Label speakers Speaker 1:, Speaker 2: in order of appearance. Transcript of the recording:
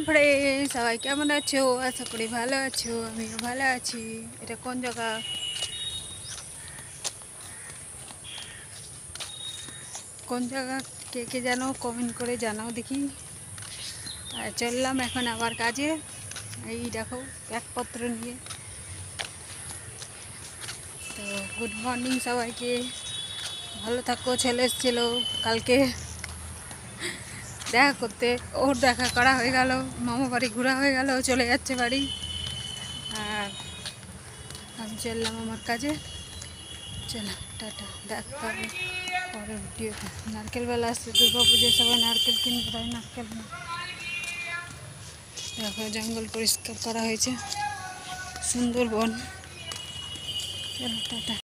Speaker 1: Friend, সবাই কেমন আছো? আশা করি ভালো আছো। আমিও ভালো আছি। এটা কোন জায়গা? কোন জায়গা কে কে জানো কমেন্ট করে জানাও দেখি। আর চললাম এখন আবার কাজে। এই দেখো ব্যাগপত্র নিয়ে। তো গুড মর্নিং সবাইকে। ভালো থাকো। ছেলে এসেছিল কালকে দেখা করতে, ওর দেখা করা হয়ে গেল, মামা বাড়ি ঘোরা হয়ে গেল, চলে যাচ্ছে বাড়ি। আর আমি চললাম আমার কাজে। চলো টাটা, দেখা হবে পরের ভিডিওতে। নারকেল বেলা আসছে, দুর্গা পুজোয় সবাই নারকেল কিনতে পারে, নারকেল না। দেখো জঙ্গল পরিষ্কার করা হয়েছে, সুন্দরবন। চলো টাটা।